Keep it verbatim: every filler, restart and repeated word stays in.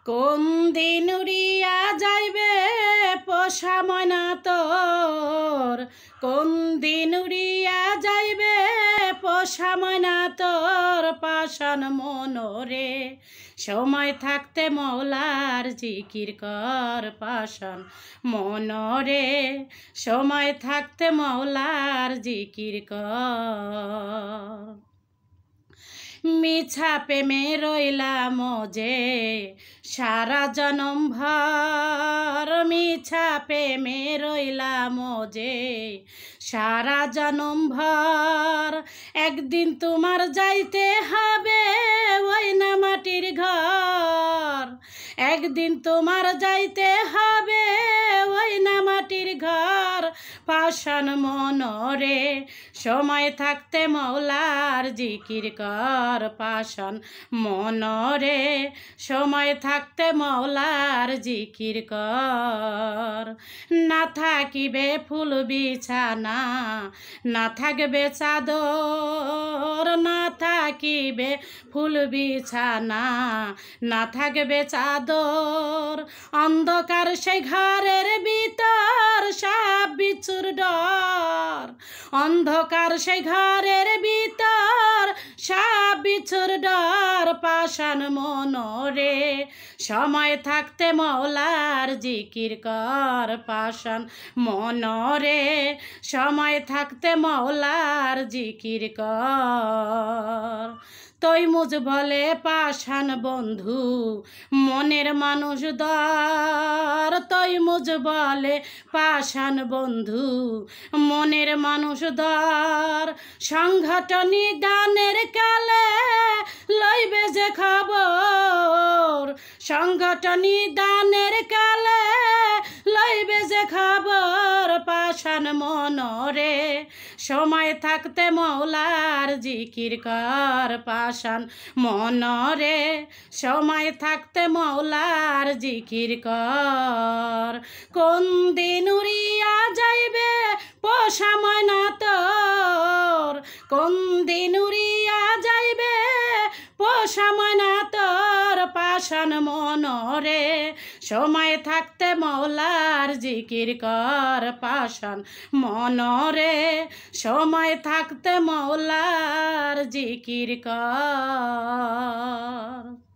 কোন দিন উড়িয়া যাইবে পোষা ময়না তোর, কোন দিন উড়িয়া যাইবে পোষা ময়না তোর পাষাণ মনোরে। সময় থাকতে মৌলার জিকির কর পাষাণ মনোরে, সময় থাকতে মৌলার জিকির কর। মিছা প্রেমে রইলাম যে সারা জনম ভর, মিছা প্রেমে রইলাম যে সারা জনম ভর। একদিন তোমার যাইতে হবে ওই না মাটির ঘর, একদিন তোমার যাইতে হবে ওই না মাটির ঘর পাষাণ মনোরে। সময় থাকতে মৌলার জিকির কর পাষাণ মনোরে, সময় থাকতে মৌলার জিকির কর। না থাকিবে ফুল বিছানা, না থাকবে চাদর, না থাকিবে ফুল বিছানা, না থাকবে চাদর। অন্ধকার সে ঘরের ভিতর সাপ বিচ্ছুর ডর, অন্ধকার সে ঘরের ভিতর সাপ বিচ্ছুর ডর পাষাণ মনোরে। সময় থাকতে মৌলার জিকির কর পাষাণ মনোরে, সময় থাকতে মৌলার জিকির কর। তৈমুজ বলে পাষাণ বন্ধু মনের মানুষ দর, তৈমুজ বলে পাষাণ বন্ধু মনের মানুষ দর। সংগঠনী দানের কালে লইবে যে খবর, সংগঠনী দানের কালে লইবে যে খবর পাষাণ মনোরে। সময় থাকতে মৌলার জিকির কর পাষাণ মনোরে, সময় থাকতে মৌলার জিকির কর। কোন দিন উড়িয়া যাইবে পোষা ময়না তোর, কোন দিন উড়িয়া যাইবে পোষা ময়না তোর পাষাণ মনোরে। সময় থাকতে মৌলার জিকির কর পাষাণ মনোরে, সময় থাকতে মৌলার জিকির কর।